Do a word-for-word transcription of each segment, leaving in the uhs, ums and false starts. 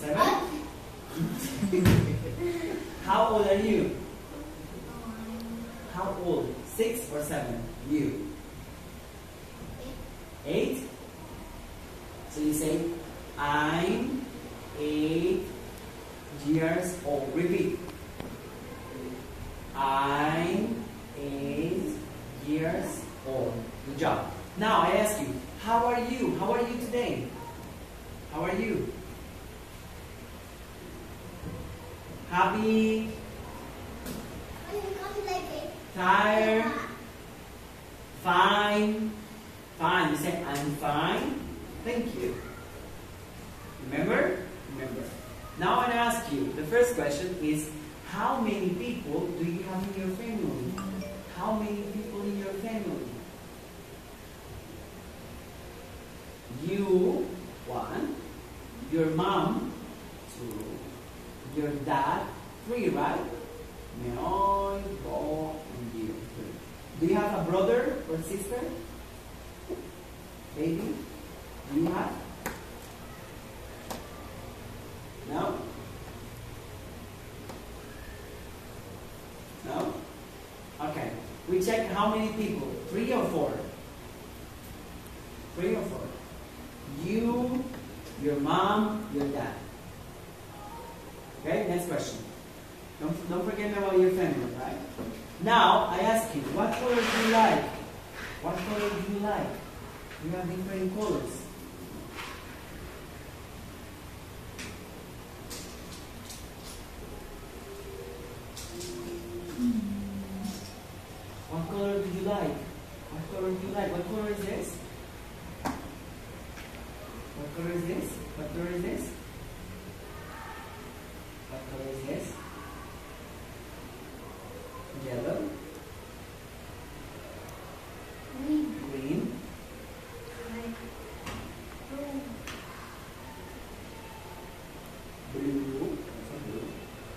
Seven? How old are you? How old? Six or seven? You? Eight? So you say, I'm eight years old. Repeat. I'm eight years old. Good job. Now I ask you, how are you? How are you today? How are you? Happy? Tired? Fine? Fine. You say, I'm fine. Thank you. Remember? Remember. Now I ask you, the first question is, how many people do you have in your family? How many people in your family? You, one. Your mom, two. Your dad, three, right? Meoy, Bo, and you, three. Do you have a brother or sister? Baby? Do you have? No? No? Okay. We check how many people. Three or four? Three or four? You, your mom, your dad. Okay, next question. Don't, don't forget about your family, right? Now, I ask you, what color do you like? What color do you like? You have different colors. What color do you like? What color do you like? What color is this? What color is this? What color is this? What color is this? Yellow. Green. Green. Blue. Also blue.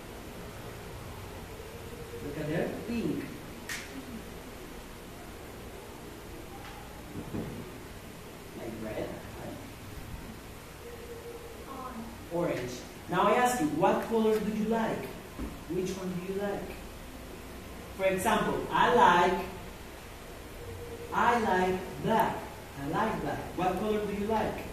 Look at there. Pink. Like red. Orange. Now I ask you, what color do you like? Which one do you like? For example, I like, I like black. I like black. What color do you like?